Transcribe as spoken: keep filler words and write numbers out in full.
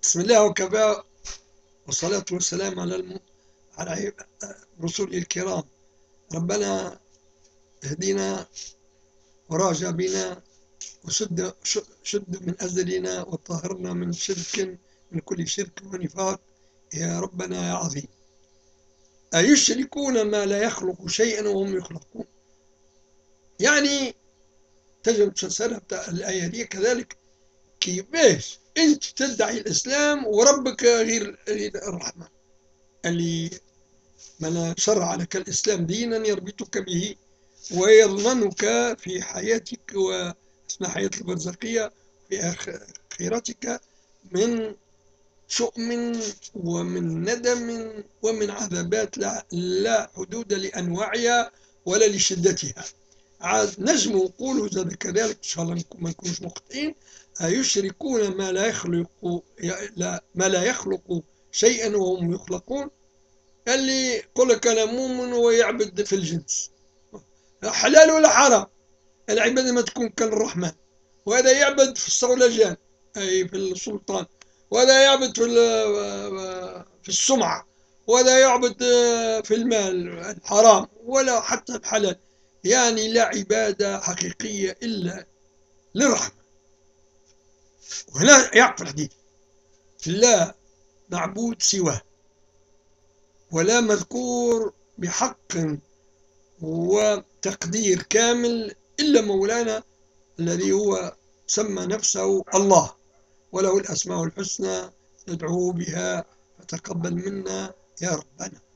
بسم الله وكفى، والصلاة والسلام على الم... على رسول الكرام. ربنا اهدنا وراجع بنا وشد شد من أزلنا وطهرنا من شرك من كل شرك ونفاق يا ربنا يا عظيم. أيشركون ما لا يخلق شيئا وهم يخلقون؟ يعني تجد تفسرها بتاع الآية دي كذلك. كيفاش أنت تدعي الإسلام وربك غير غير الرحمن اللي من شرع لك الإسلام دينا يربطك به ويضمنك في حياتك وأثناء حياة البرزخية في آخرتك من شؤم ومن ندم ومن عذابات لا, لا حدود لأنواعها ولا لشدتها. عاد نجم نقولوا زاد كذلك إن شاء الله ما نكونش مخطئين. أيشركون ما لا يخلق ما لا يخلق شيئا وهم يخلقون؟ اللي يقول لك انا مؤمن ويعبد في الجنس، حلال ولا حرام؟ العبادة ما تكون كالرحمن، وهذا يعبد في الصولجان اي في السلطان، وهذا يعبد في في السمعة، وهذا يعبد في المال الحرام ولا حتى الحلال. يعني لا عبادة حقيقية إلا للرحمن. وهنا يعقف الحديث: لا معبود سواه ولا مذكور بحق وتقدير كامل إلا مولانا الذي هو سمى نفسه الله، وله الأسماء الحسنى ندعوه بها فتقبل منا يا ربنا.